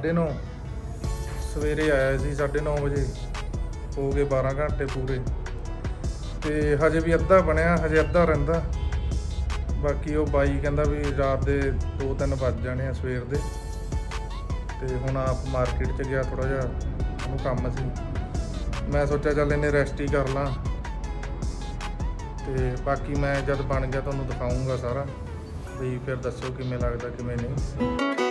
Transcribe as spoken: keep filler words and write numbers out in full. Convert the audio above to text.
साढ़े नौ सवेरे आया सी साढ़े नौ बजे हो गए बारह घंटे पूरे तो हजे भी अद्धा बनया हजे अद्धा रहिंदा बाकी वो बाई कहंदा भी रात के दो तीन बज जाने सवेर दे ते हुण आप मार्केट च गया थोड़ा जिहा ਉਹਨੂੰ ਕੰਮ ਸੀ मैं सोचा चल इन्हें रेस्ट ही कर ला ਤੇ बाकी मैं जब बन गया ਤੁਹਾਨੂੰ ਦਿਖਾਊਂਗਾ सारा भी फिर दसो किवें लगदा किवें नहीं।